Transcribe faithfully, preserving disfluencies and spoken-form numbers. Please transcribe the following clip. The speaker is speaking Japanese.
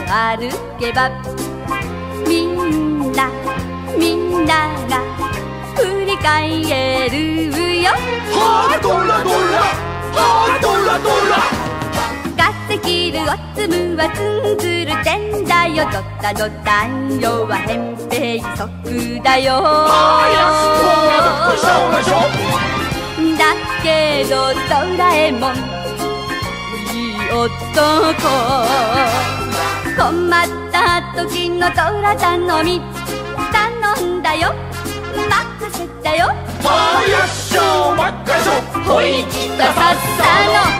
歩けばみんなみんなが振り返るよ。 はあドラドラ、はあドラドラ。 ガッセキルおつむはツンツルてんだよ。ドタドタンヨはへんぺいそくだよ。 はやすこがどっこいしょがしょ。 だけどドラえもんいい男。困った時のドラ頼み頼んだよ。任せたよ。 はやっしょまっかしょ。 ほいきたさっさの